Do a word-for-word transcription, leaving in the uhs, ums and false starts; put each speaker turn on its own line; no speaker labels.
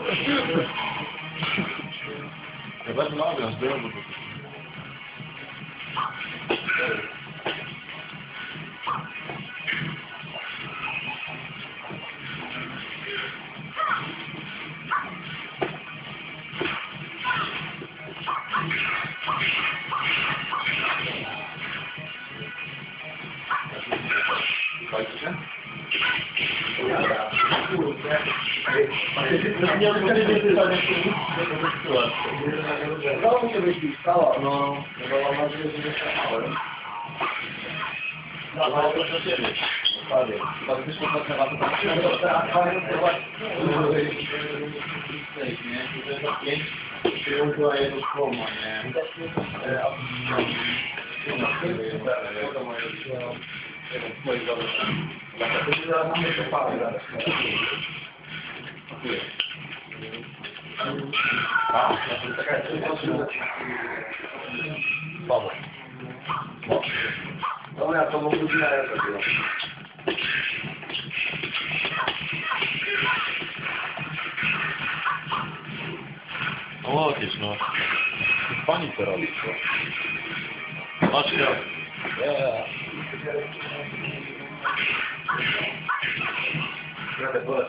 Chyba to nagrać, było. Słuchajcie? Nie odpowiedzieć pytania,
Udało mi się wyświetlała, no, bo mam nadzieję, że nie szukałem.
No, ale proszę o ciebie.
Dokładnie.
Faktycznie to trzeba to tak się
Przyjąła jego słowo, nie? Dobra, to mogę być na razie.
No łokieć, no. Pani to robi. Masz ja. Yeah.
Będę boleć.